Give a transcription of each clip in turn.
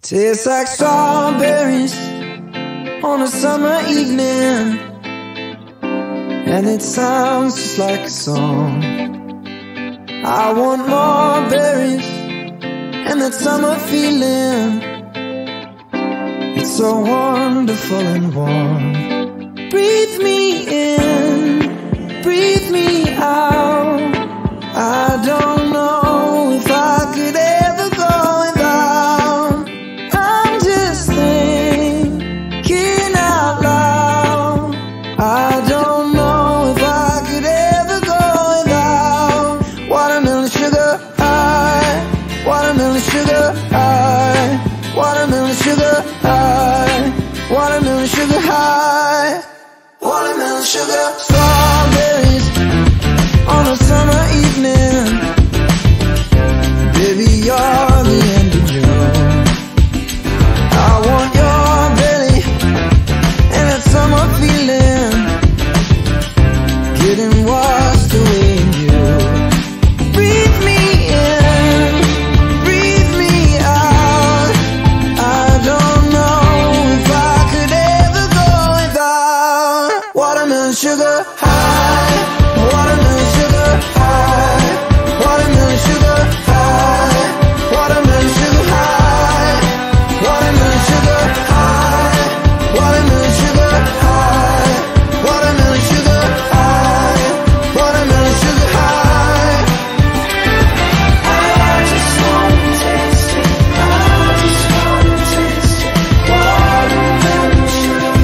Tastes like strawberries on a summer evening, and it sounds just like a song. I want more berries and that summer feeling. It's so wonderful and warm. Breathe me in, breathe me out. I don't know if I could ever go without. I'm just thinking out loud. I don't know if I could ever go without watermelon sugar high, watermelon sugar high, watermelon sugar high, watermelon sugar high, watermelon sugar. Strawberries on a summer evening, baby, you're the end of June. I want your belly and that summer feeling, getting washed away in you. Breathe me in, breathe me out. I don't know if I could ever go without watermelon sugar high, watermelon sugar high, watermelon sugar high, watermelon sugar high, watermelon sugar high, watermelon sugar high, watermelon sugar high, watermelon sugar high. I just wanna taste it, I just wanna taste it, watermelon sugar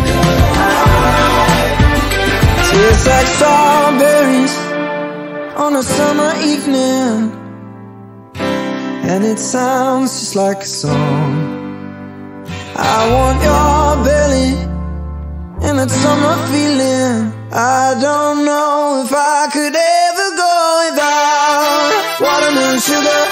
high. Tastes like strawberries on a summer evening, and it sounds just like a song. I want your belly and that summer feeling. I don't know if I could ever go without watermelon sugar